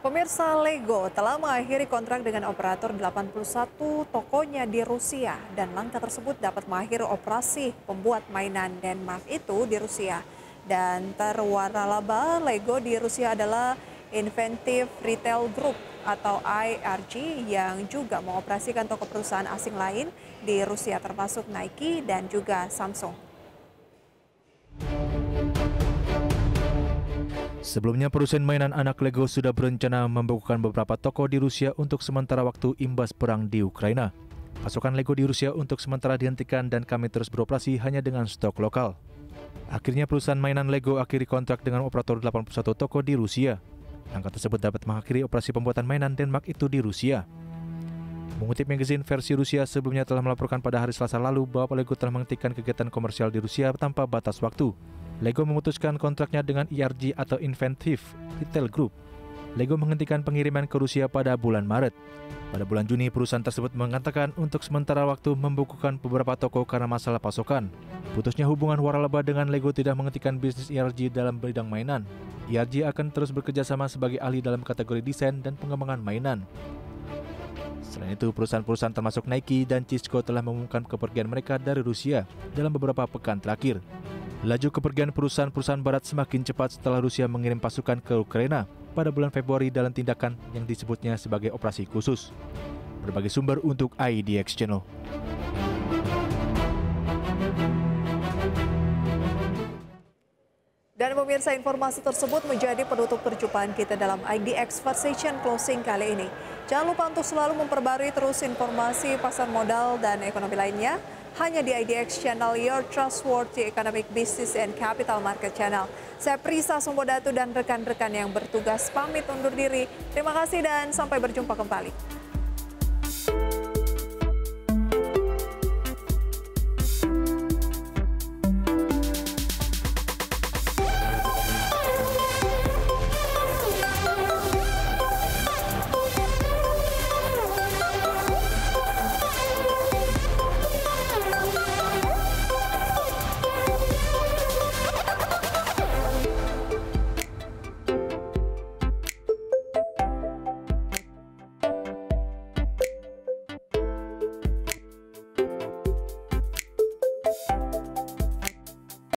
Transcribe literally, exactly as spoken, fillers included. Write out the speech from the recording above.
Pemirsa, Lego telah mengakhiri kontrak dengan operator delapan puluh satu tokonya di Rusia dan langkah tersebut dapat mengakhiri operasi pembuat mainan Denmark itu di Rusia. Dan terwaralaba Lego di Rusia adalah Inventive Retail Group atau I R G yang juga mengoperasikan toko perusahaan asing lain di Rusia termasuk Nike dan juga Samsung. Sebelumnya, perusahaan mainan anak Lego sudah berencana membukukan beberapa toko di Rusia untuk sementara waktu imbas perang di Ukraina. Pasokan Lego di Rusia untuk sementara dihentikan dan kami terus beroperasi hanya dengan stok lokal. Akhirnya perusahaan mainan Lego akhiri kontrak dengan operator delapan puluh satu toko di Rusia. Langkah tersebut dapat mengakhiri operasi pembuatan mainan Denmark itu di Rusia. Mengutip magazine versi Rusia sebelumnya telah melaporkan pada hari Selasa lalu bahwa Lego telah menghentikan kegiatan komersial di Rusia tanpa batas waktu. Lego memutuskan kontraknya dengan I R G atau Inventive Retail Group. Lego menghentikan pengiriman ke Rusia pada bulan Maret. Pada bulan Juni, perusahaan tersebut mengatakan untuk sementara waktu membukukan beberapa toko karena masalah pasokan. Putusnya hubungan waralaba dengan Lego tidak menghentikan bisnis I R G dalam bidang mainan. I R G akan terus bekerja sama sebagai ahli dalam kategori desain dan pengembangan mainan. Selain itu, perusahaan-perusahaan termasuk Nike dan Cisco telah mengumumkan kepergian mereka dari Rusia dalam beberapa pekan terakhir. Laju kepergian perusahaan-perusahaan barat semakin cepat setelah Rusia mengirim pasukan ke Ukraina pada bulan Februari dalam tindakan yang disebutnya sebagai operasi khusus. Berbagai sumber untuk I D X Channel. Dan pemirsa, informasi tersebut menjadi penutup perjumpaan kita dalam I D X Versation Closing kali ini. Jangan lupa untuk selalu memperbarui terus informasi pasar modal dan ekonomi lainnya hanya di I D X Channel, your trustworthy economic business and capital market channel. Saya Prisa Sumbodatu dan rekan-rekan yang bertugas pamit undur diri. Terima kasih dan sampai berjumpa kembali.